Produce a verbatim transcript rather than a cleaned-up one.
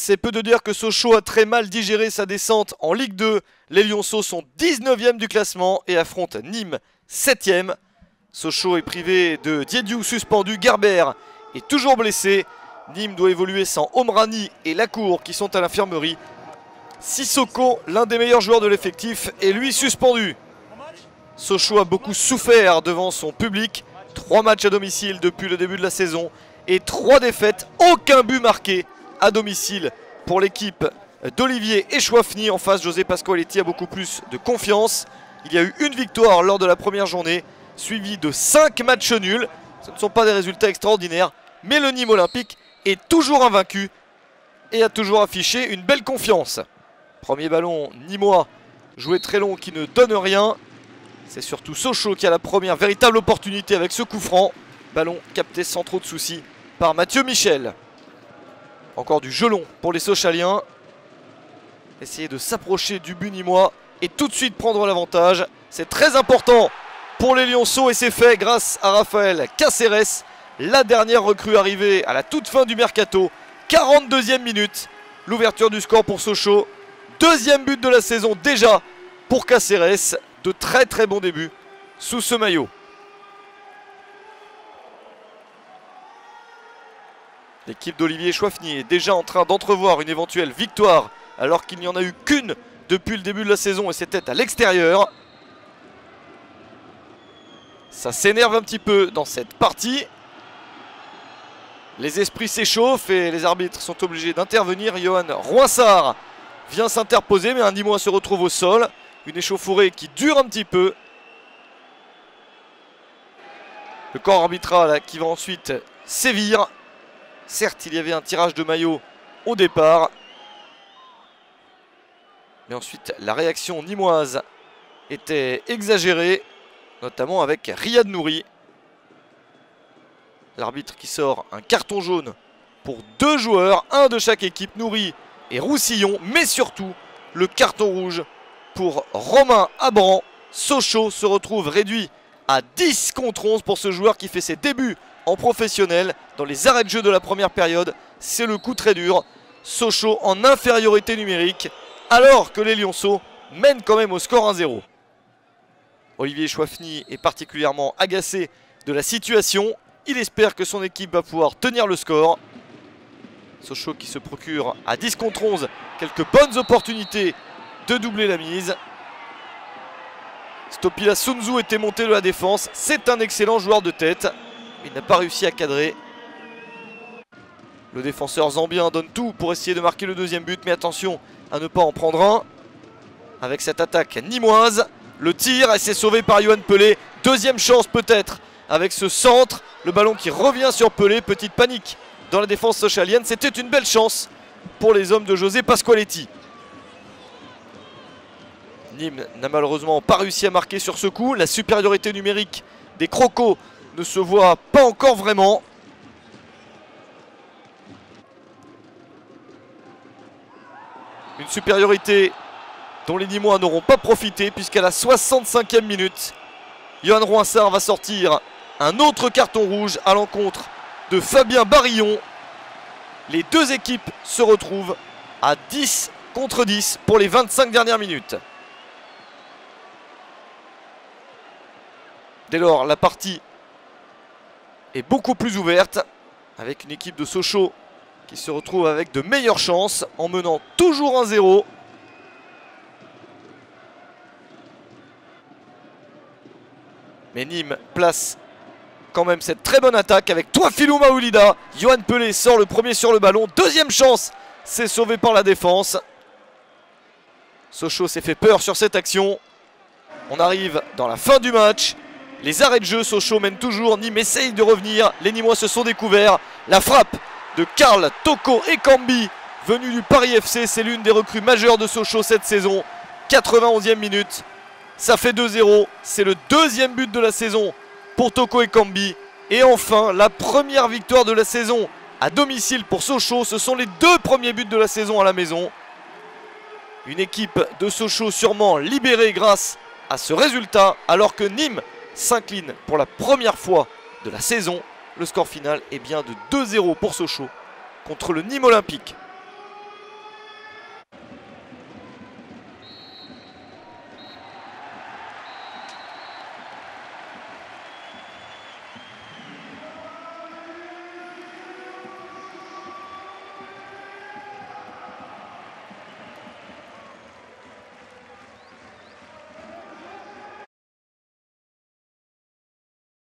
C'est peu de dire que Sochaux a très mal digéré sa descente en Ligue deux. Les Lyonceaux sont dix-neuvième du classement et affrontent Nîmes septième. Sochaux est privé de Diédiou suspendu, Gerber est toujours blessé. Nîmes doit évoluer sans Omrani et Lacour qui sont à l'infirmerie. Sissoko, l'un des meilleurs joueurs de l'effectif, est lui suspendu. Sochaux a beaucoup souffert devant son public. Trois matchs à domicile depuis le début de la saison et trois défaites, aucun but marqué à domicile pour l'équipe d'Olivier Echouafny. En face, José Pasqualetti a beaucoup plus de confiance. Il y a eu une victoire lors de la première journée, suivie de cinq matchs nuls. Ce ne sont pas des résultats extraordinaires, mais le Nîmes Olympique est toujours invaincu et a toujours affiché une belle confiance. Premier ballon nîmois, joué très long qui ne donne rien. C'est surtout Sochaux qui a la première véritable opportunité avec ce coup franc. Ballon capté sans trop de soucis par Mathieu Michel. Encore du jeu long pour les Sochaliens. Essayer de s'approcher du but nîmois et tout de suite prendre l'avantage. C'est très important pour les Lyonceaux et c'est fait grâce à Raphaël Caceres, la dernière recrue arrivée à la toute fin du mercato. quarante-deuxième minute, l'ouverture du score pour Sochaux. Deuxième but de la saison déjà pour Caceres. De très très bons débuts sous ce maillot. L'équipe d'Olivier Echouafny est déjà en train d'entrevoir une éventuelle victoire alors qu'il n'y en a eu qu'une depuis le début de la saison et c'était à l'extérieur. Ça s'énerve un petit peu dans cette partie. Les esprits s'échauffent et les arbitres sont obligés d'intervenir. Johan Roinsard vient s'interposer mais un Nîmois se retrouve au sol. Une échauffourée qui dure un petit peu. Le corps arbitral qui va ensuite sévir. Certes, il y avait un tirage de maillot au départ. Mais ensuite, la réaction nîmoise était exagérée. Notamment avec Riyad Nouri. L'arbitre qui sort un carton jaune pour deux joueurs. Un de chaque équipe, Nouri et Roussillon. Mais surtout, le carton rouge pour Romain Abran. Sochaux se retrouve réduit à dix contre onze pour ce joueur qui fait ses débuts en professionnel dans les arrêts de jeu de la première période. C'est le coup très dur. Sochaux en infériorité numérique alors que les Lyonceaux mènent quand même au score un zéro. Olivier Echouafny est particulièrement agacé de la situation. Il espère que son équipe va pouvoir tenir le score. Sochaux qui se procure à dix contre onze quelques bonnes opportunités de doubler la mise. Stopila Sunzu était monté de la défense. C'est un excellent joueur de tête. Il n'a pas réussi à cadrer. Le défenseur zambien donne tout pour essayer de marquer le deuxième but. Mais attention à ne pas en prendre un. Avec cette attaque nîmoise. Le tir et c'est sauvé par Yohan Pelé. Deuxième chance peut-être avec ce centre. Le ballon qui revient sur Pelé. Petite panique dans la défense sochalienne. C'était une belle chance pour les hommes de José Pasqualetti. Nîmes n'a malheureusement pas réussi à marquer sur ce coup. La supériorité numérique des Crocos ne se voit pas encore vraiment. Une supériorité dont les Nîmois n'auront pas profité puisqu'à la soixante-cinquième minute, Johan Roinsard va sortir un autre carton rouge à l'encontre de Fabien Barillon. Les deux équipes se retrouvent à dix contre dix pour les vingt-cinq dernières minutes. Dès lors, la partie est beaucoup plus ouverte avec une équipe de Sochaux qui se retrouve avec de meilleures chances en menant toujours un zéro. Mais Nîmes place quand même cette très bonne attaque avec Touafilou Maoulida. Yohan Pelé sort le premier sur le ballon. Deuxième chance, c'est sauvé par la défense. Sochaux s'est fait peur sur cette action. On arrive dans la fin du match. Les arrêts de jeu, Sochaux mène toujours. Nîmes essaye de revenir. Les Nîmois se sont découverts. La frappe de Karl Toko Ekambi, venu du Paris F C. C'est l'une des recrues majeures de Sochaux cette saison. quatre-vingt-onzième minute. Ça fait deux zéro. C'est le deuxième but de la saison pour Toko Ekambi. Et enfin, la première victoire de la saison à domicile pour Sochaux. Ce sont les deux premiers buts de la saison à la maison. Une équipe de Sochaux sûrement libérée grâce à ce résultat, alors que Nîmes s'incline pour la première fois de la saison. Le score final est bien de deux zéro pour Sochaux contre le Nîmes Olympique.